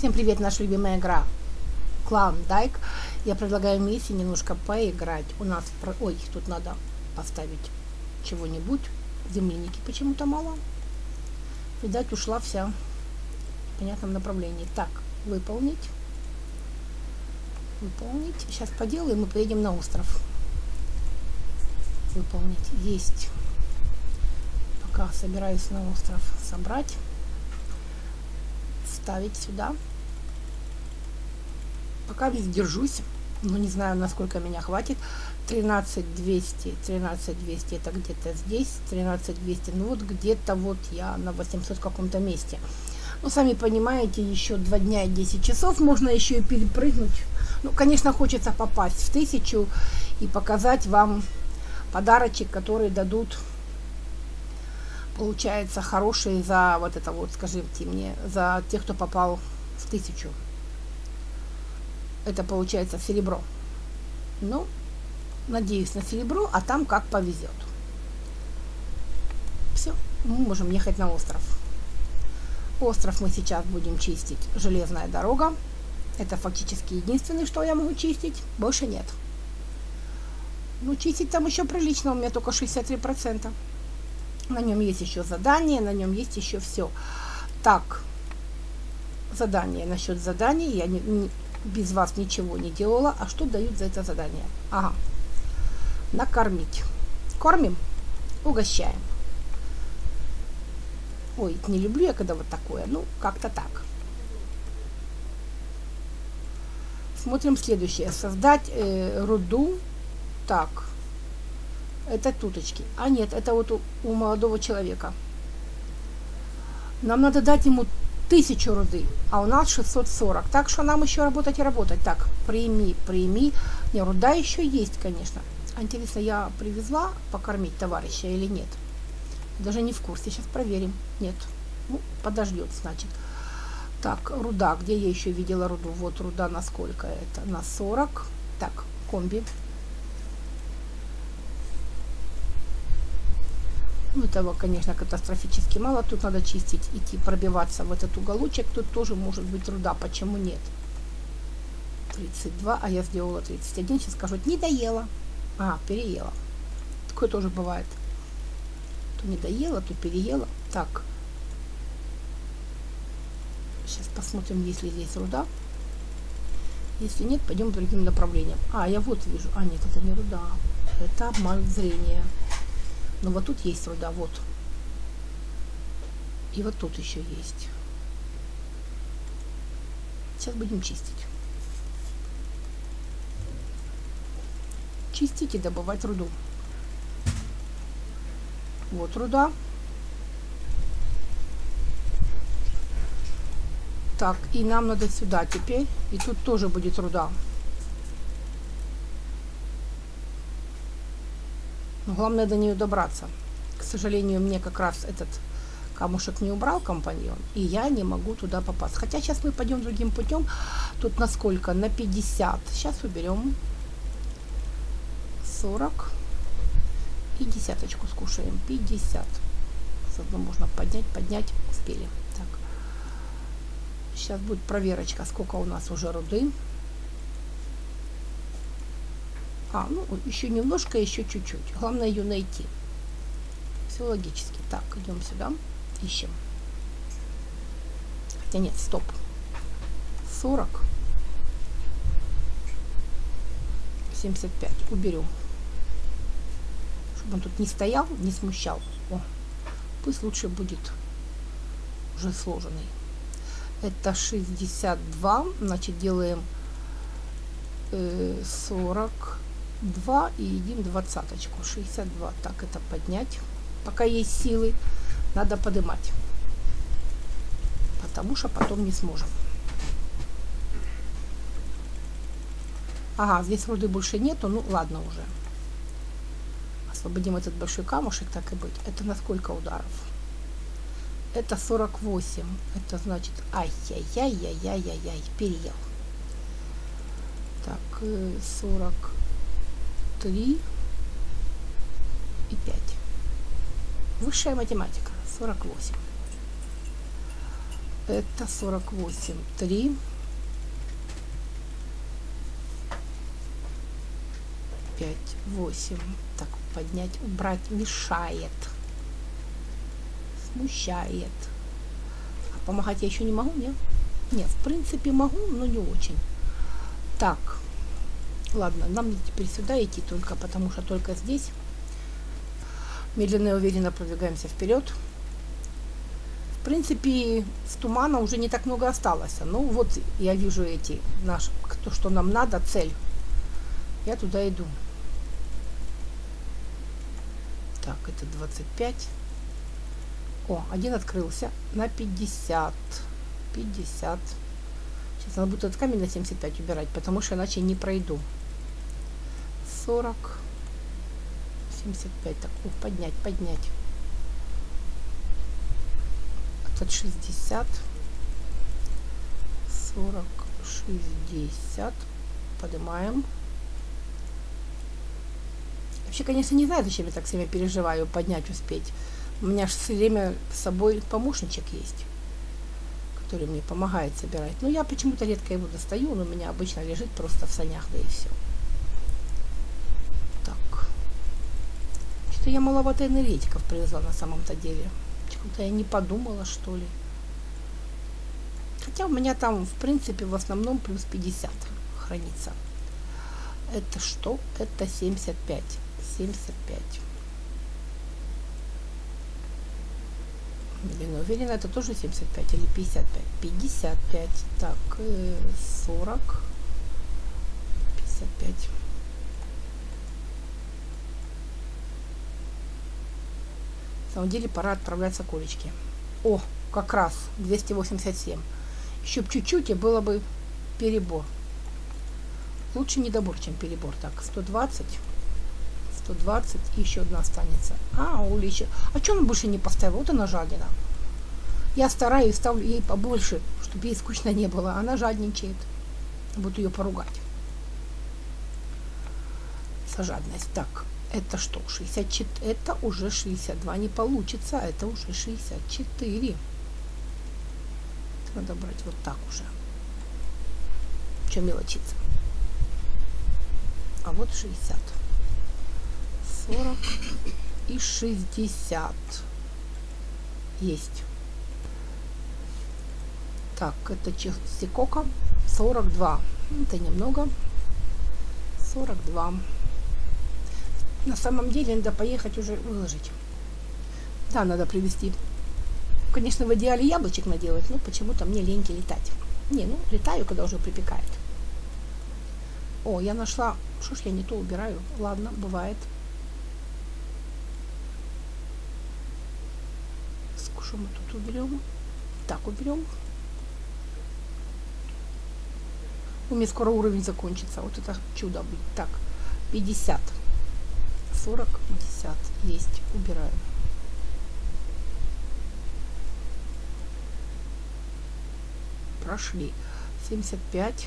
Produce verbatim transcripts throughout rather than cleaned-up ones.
Всем привет, наша любимая игра Клондайк. Я предлагаю вместе немножко поиграть. У нас, про... ой, тут надо поставить чего-нибудь. Земляники почему-то мало. Видать, ушла вся в понятном направлении. Так, выполнить. Выполнить. Сейчас поделаем и поедем на остров. Выполнить. Есть. Пока собираюсь на остров собрать. Ставить сюда. Пока весь держусь, но не знаю, насколько меня хватит. тринадцать двести, тринадцать двести это где-то здесь, тринадцать двести, ну вот где-то вот я на восемьсот каком-то месте. Ну, сами понимаете, еще два дня и десять часов, можно еще и перепрыгнуть. Ну, конечно, хочется попасть в тысячу и показать вам подарочек, который дадут, получается, хорошие за вот это вот, скажите мне, за тех, кто попал в тысячу. Это получается серебро. Ну, надеюсь на серебро, а там как повезет. Все, мы можем ехать на остров. Остров мы сейчас будем чистить. Железная дорога. Это фактически единственное, что я могу чистить. Больше нет. Ну, чистить там еще прилично. У меня только шестьдесят три процента. На нем есть еще задание, на нем есть еще все. Так, задание. Насчет заданий я не, не, без вас ничего не делала. А что дают за это задание? Ага. Накормить. Кормим, угощаем. Ой, не люблю я, когда вот такое. Ну, как-то так. Смотрим следующее. Создать э, руду. Так. Это туточки. А нет, это вот у, у молодого человека. Нам надо дать ему тысячу руды, а у нас шестьсот сорок. Так что нам еще работать и работать. Так, прими, прими. Не, руда еще есть, конечно. А интересно, я привезла покормить товарища или нет? Даже не в курсе. Сейчас проверим. Нет. Ну, подождет, значит. Так, руда. Где я еще видела руду? Вот руда на сколько это? На сорок. Так, комби. Ну, этого, конечно, катастрофически мало. Тут надо чистить, идти, пробиваться в этот уголочек. Тут тоже может быть руда. Почему нет? тридцать два, а я сделала тридцать один. Сейчас скажут, не доела. А, переела. Такое тоже бывает. То не доела, то переела. Так. Сейчас посмотрим, есть ли здесь руда. Если нет, пойдем другим направлением. А, я вот вижу. А, нет, это не руда. Это обман зрения. Но вот тут есть руда, вот. И вот тут еще есть. Сейчас будем чистить. Чистить и добывать руду. Вот руда. Так, и нам надо сюда теперь. И тут тоже будет руда. Но главное до нее добраться. К сожалению, мне как раз этот камушек не убрал компаньон, и я не могу туда попасть. Хотя сейчас мы пойдем другим путем. Тут на сколько? На пятьдесят. Сейчас уберем сорок и десяточку скушаем. пятьдесят. Заодно можно поднять, поднять. Успели. Так. Сейчас будет проверочка, сколько у нас уже руды. А, ну, еще немножко, еще чуть-чуть. Главное ее найти. Все логически. Так, идем сюда. Ищем. Хотя нет, стоп. сорок. семьдесят пять. Уберем. Чтобы он тут не стоял, не смущал. О, пусть лучше будет уже сложенный. Это шестьдесят два. Значит, делаем э, сорок. два и едим двадцаточку. шестьдесят два. Так, это поднять. Пока есть силы, надо поднимать. Потому что потом не сможем. Ага, здесь руды больше нету. Ну, ладно уже. Освободим этот большой камушек, так и быть. Это на сколько ударов? Это сорок восемь. Это значит, ай-яй-яй-яй-яй-яй. Переел. Так, сорок три и пять. Высшая математика. сорок восемь. это сорок восемь. три. пять, восемь. Так, поднять, убрать, мешает. Смущает. А помогать я еще не могу, нет? Нет, в принципе могу, но не очень. Так. Ладно, нам теперь сюда идти только, потому что только здесь. Медленно и уверенно продвигаемся вперед. В принципе, с тумана уже не так много осталось. Ну вот я вижу эти, наш, то, что нам надо, цель. Я туда иду. Так, это двадцать пять. О, один открылся на пятьдесят. пятьдесят. Сейчас надо будет этот камень на семьдесят пять убирать, потому что иначе не пройду. сорок. семьдесят пять. Так, ух, поднять, поднять. Этот шестьдесят. сорок, шестьдесят. Поднимаем. Вообще, конечно, не знаю, зачем я так себя переживаю, поднять, успеть. У меня же все время с собой помощничек есть, который мне помогает собирать. Но я почему-то редко его достаю, он у меня обычно лежит просто в санях, да и все. Так. Что-то я маловато энергетиков привезла на самом-то деле. Почему-то я не подумала, что ли. Хотя у меня там, в принципе, в основном плюс пятьдесят хранится. Это что? Это семьдесят пять. семьдесят пять. Блин, уверена, это тоже семьдесят пять или пятьдесят пять? пятьдесят пять. Так, сорок. пятьдесят пять. На самом деле пора отправлять соколечки. О, как раз двести восемьдесят семь. Еще чуть-чуть и было бы перебор. Лучше недобор, чем перебор. Так, сто двадцать. сто двадцать и еще одна останется. А, уличи. А что он больше не поставил? Вот она жадина. Я стараюсь, ставлю ей побольше, чтобы ей скучно не было. Она жадничает. Буду ее поругать. За жадность. Так, это что? шестьдесят четыре. Это уже шестьдесят два. Не получится. Это уже шестьдесят четыре. Надо брать вот так уже. Че мелочиться? А вот шестьдесят. сорок и шестьдесят. Есть. Так, это чистикока. сорок два. Это немного. сорок два. На самом деле надо поехать уже выложить. Да, надо привезти. Конечно, в идеале яблочек наделать, но почему-то мне леньки летать. Не, ну, летаю, когда уже припекает. О, я нашла... Что ж я не то убираю? Ладно, бывает. Что мы тут уберем? Так, уберем. У меня скоро уровень закончится. Вот это чудо будет. Так, пятьдесят. сорок, пятьдесят. Есть. Убираю. Прошли. семьдесят пять.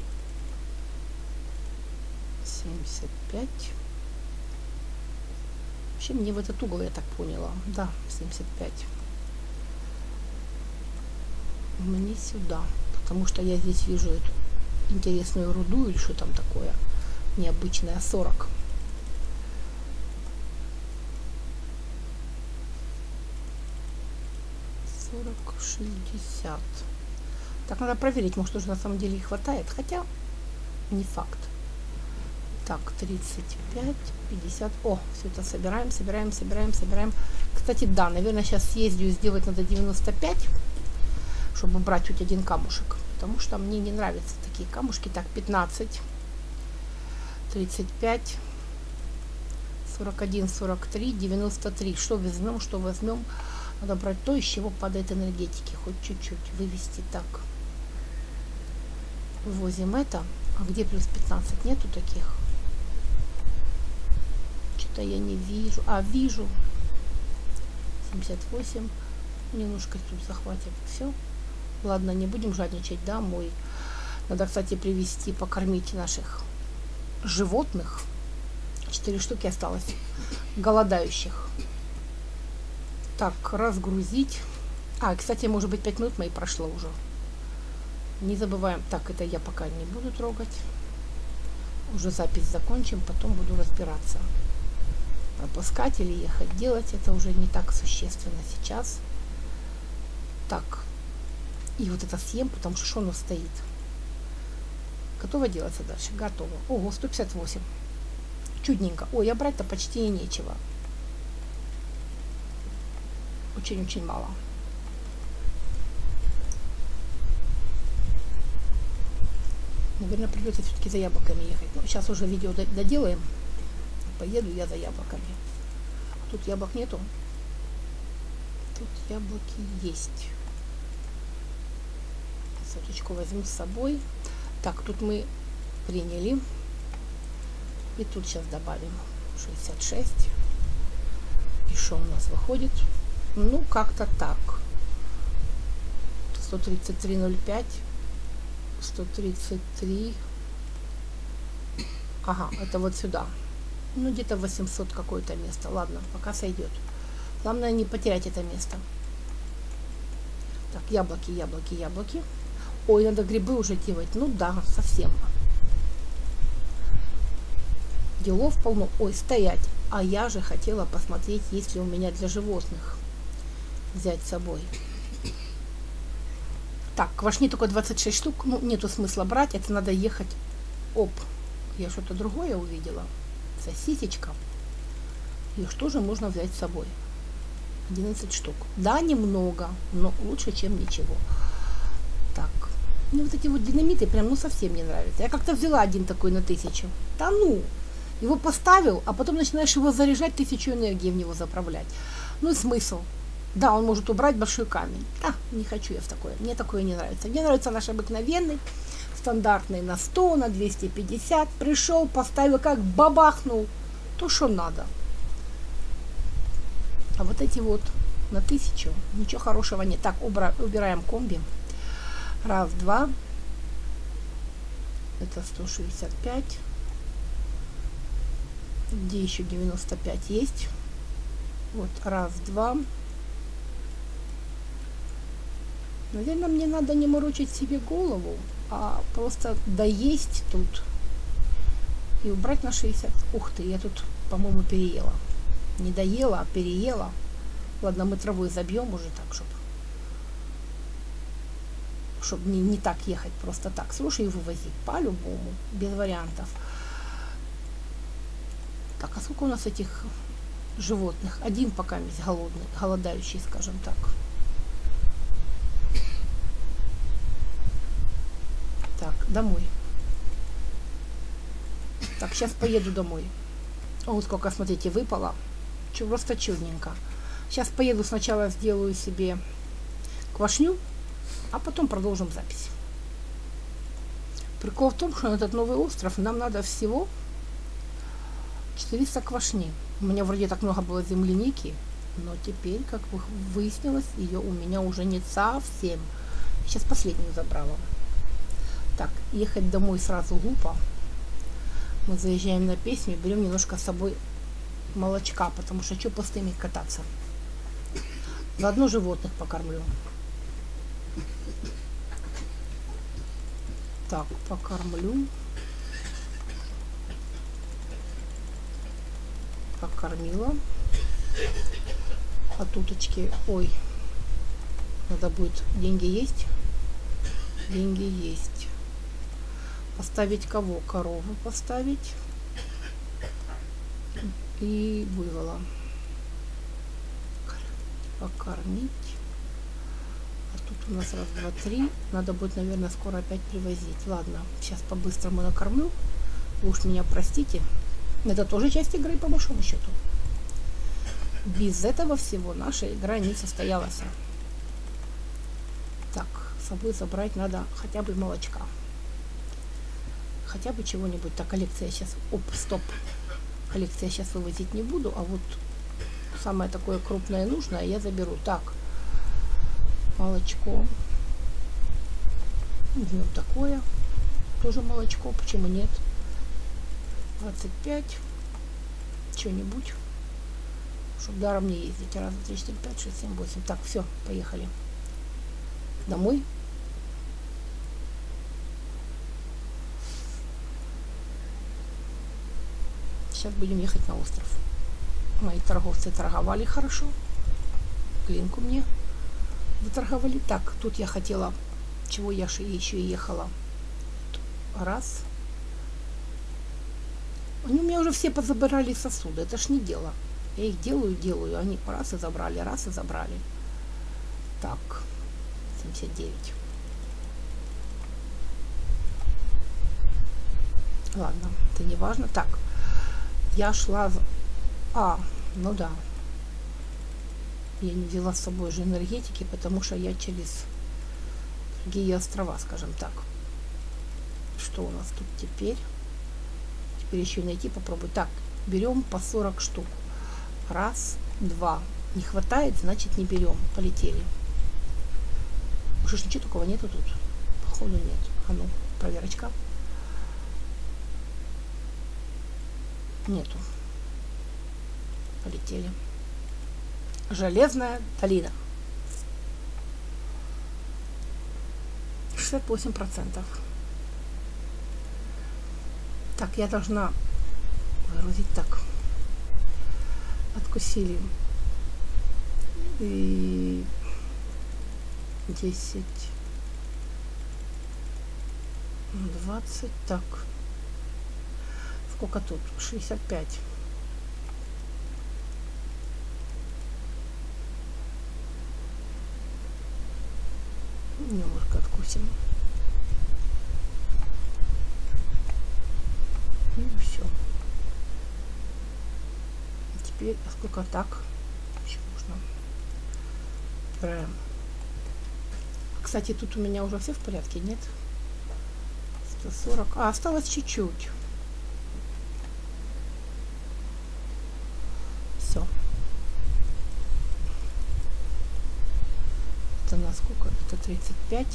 семьдесят пять. Вообще мне в этот угол, я так поняла. Да, семьдесят пять. Мне сюда. Потому что я здесь вижу эту интересную руду или что там такое. Необычное. сорок. сорок, шестьдесят. Так, надо проверить, может, уже на самом деле и хватает. Хотя, не факт. Так, тридцать пять, пятьдесят. О, все это собираем, собираем, собираем, собираем. Кстати, да, наверное, сейчас съездю и сделать надо девяносто пять, чтобы брать хоть один камушек. Потому что мне не нравятся такие камушки. Так, пятнадцать, тридцать пять, сорок один, сорок три, девяносто три. Что возьмем, что возьмем. Надо брать то, из чего падает энергетики. Хоть чуть-чуть вывести. Так. Вывозим это. А где плюс пятнадцать? Нету таких. Что-то я не вижу. А, вижу. семьдесят восемь. Немножко тут захватим. Все. Ладно, не будем жадничать домой. Надо, кстати, привезти, покормить наших животных. Четыре штуки осталось. Голодающих. Так, разгрузить. А, кстати, может быть, пять минут мои прошло уже. Не забываем. Так, это я пока не буду трогать. Уже запись закончим, потом буду разбираться. Пропускать или ехать делать, это уже не так существенно сейчас. Так. И вот это съем, потому что оно стоит. Готово делаться дальше? Готово. Ого, сто пятьдесят восемь. Чудненько. Ой, а брать-то почти и нечего. Очень-очень мало. Наверное, придется все-таки за яблоками ехать. Но сейчас уже видео доделаем. Поеду я за яблоками. Тут яблок нету. Тут яблоки есть. Соточку возьму с собой. Так, тут мы приняли. И тут сейчас добавим шестьдесят шесть. И что у нас выходит? Ну, как-то так. сто тридцать три ноль пять. сто тридцать три. Ага, это вот сюда. Ну, где-то восемьсот какое-то место. Ладно, пока сойдет. Главное не потерять это место. Так, яблоки, яблоки, яблоки. Ой, надо грибы уже делать. Ну да, совсем. Делов полно. Ой, стоять. А я же хотела посмотреть, есть ли у меня для животных. Взять с собой. Так, квашни только двадцать шесть штук. Ну, нету смысла брать. Это надо ехать. Оп. Я что-то другое увидела. Сосисечка. Их тоже можно взять с собой. одиннадцать штук. Да, немного, но лучше, чем ничего. Так. Мне вот эти вот динамиты прям ну совсем не нравятся. Я как-то взяла один такой на тысячу. Да ну! Его поставил, а потом начинаешь его заряжать, тысячу энергии в него заправлять. Ну и смысл? Да, он может убрать большой камень. Да, не хочу я в такое. Мне такое не нравится. Мне нравится наш обыкновенный, стандартный на сто, на двести пятьдесят. Пришел, поставил, как бабахнул. То, что надо. А вот эти вот на тысячу, ничего хорошего нет. Так, убра, убираем комби. Раз, два. Это сто шестьдесят пять. Где еще девяносто пять есть? Вот, раз, два. Наверное, мне надо не морочить себе голову, а просто доесть тут и убрать на шестьдесят. Ух ты, я тут, по-моему, переела. Не доела, а переела. Ладно, мы травой забьем уже так, чтобы чтобы не, не так ехать, просто так. Слушай, и вывозить по-любому, без вариантов. Так, а сколько у нас этих животных? Один пока есть голодный, голодающий, скажем так. Так, домой. Так, сейчас поеду домой. О, сколько, смотрите, выпало. Чё, просто чудненько. Сейчас поеду, сначала сделаю себе квашню, а потом продолжим запись. Прикол в том, что на этот новый остров нам надо всего четыреста квашни. У меня вроде так много было земляники, но теперь, как выяснилось, ее у меня уже нет совсем. Сейчас последнюю забрала. Так, ехать домой сразу глупо. Мы заезжаем на песню и берем немножко с собой молочка, потому что что пустыми кататься. Заодно животных покормлю. Так, покормлю. Покормила. От уточки. Ой, надо будет. Деньги есть? Деньги есть. Поставить кого? Корову поставить. И буйвола. Покормить. А тут у нас раз, два, три. Надо будет, наверное, скоро опять привозить. Ладно, сейчас по-быстрому накормлю. Вы уж меня простите. Это тоже часть игры, по большому счету. Без этого всего наша игра не состоялась. Так, с собой забрать надо хотя бы молочка. Хотя бы чего-нибудь. Так, коллекция сейчас... Оп, стоп. Коллекция сейчас вывозить не буду, а вот самое такое крупное нужное я заберу. Так, молочко. Возьмем такое. Тоже молочко, почему нет? двадцать пять. Что-нибудь. Чтобы даром не ездить. Раз, два, три, четыре, пять, шесть, семь, восемь. Так, все, поехали. домой. Сейчас будем ехать на остров. Мои торговцы торговали хорошо. Глинку мне выторговали. Так, тут я хотела, чего я еще и ехала. Раз. Они у меня уже все позабирали сосуды. Это ж не дело. Я их делаю, делаю. Они раз и забрали, раз и забрали. Так. семьдесят девять. Ладно, это не важно. Так. Я шла... А, ну да. Я не взяла с собой же энергетики, потому что я через другие острова, скажем так. Что у нас тут теперь? Теперь еще найти попробуй. Так, берем по сорок штук. Раз, два. Не хватает, значит не берем. Полетели. Уже ж ничего такого нету тут. Походу нет. А ну, проверочка. Нету. Полетели. Железная долина. шестьдесят восемь процентов. Так, я должна выгрузить так. Откусили. И десять. двадцать. Так. Сколько тут? шестьдесят пять. Немножко откусим. И все. Теперь сколько так? Еще можно. Убираем. Кстати, тут у меня уже все в порядке, нет? сто сорок. А, осталось чуть-чуть. Все. Это на сколько? Это тридцать пять.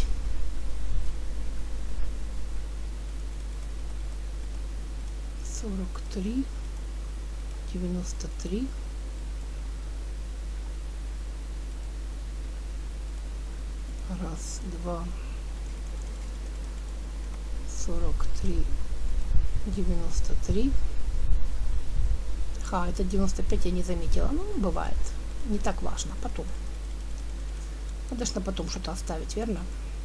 сорок три. девяносто три. Раз, два. сорок три. девяносто три. Ха, это девяносто пять я не заметила. Ну, бывает. Не так важно. Потом. Надо же на потом что-то оставить, верно?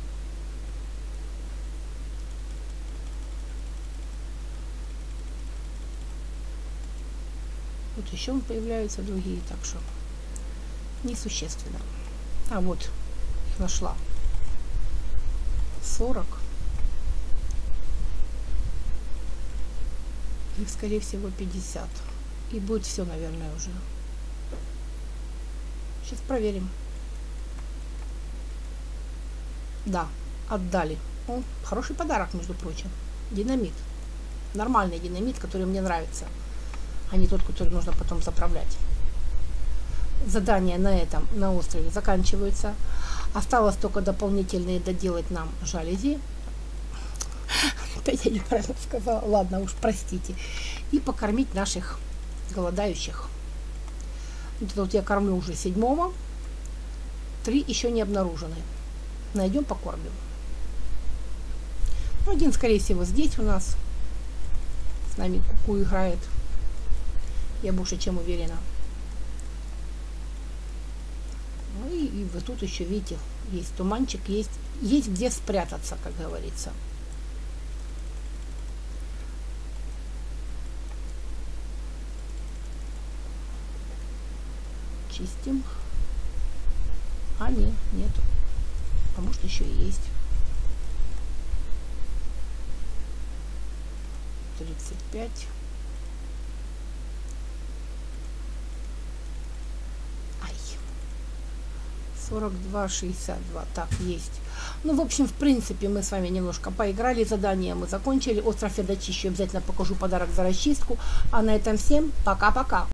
Вот еще появляются другие, так что несущественно. А вот их нашла. сорок. Их, скорее всего, пятьдесят. И будет все, наверное, уже. Сейчас проверим. Да, отдали. О, хороший подарок, между прочим. Динамит. Нормальный динамит, который мне нравится. А не тот, который нужно потом заправлять. Задания на этом, на острове заканчиваются. Осталось только дополнительные доделать нам жалюзи. Опять я неправильно сказала. Ладно, уж простите. И покормить наших голодающих. Вот тут я кормлю уже седьмого. Три еще не обнаружены. Найдем, покормим. Ну, один, скорее всего, здесь у нас. С нами куку играет. Я больше чем уверена. Ну и, и вот тут еще, видите, есть туманчик, есть, есть где спрятаться, как говорится. Чистим. А, нет, нету. А может еще и есть. тридцать пять. Ай. сорок два, шестьдесят два. Так, есть. Ну, в общем, в принципе, мы с вами немножко поиграли. Задание мы закончили. Остров я дочищу. Обязательно покажу подарок за расчистку. А на этом всем пока-пока.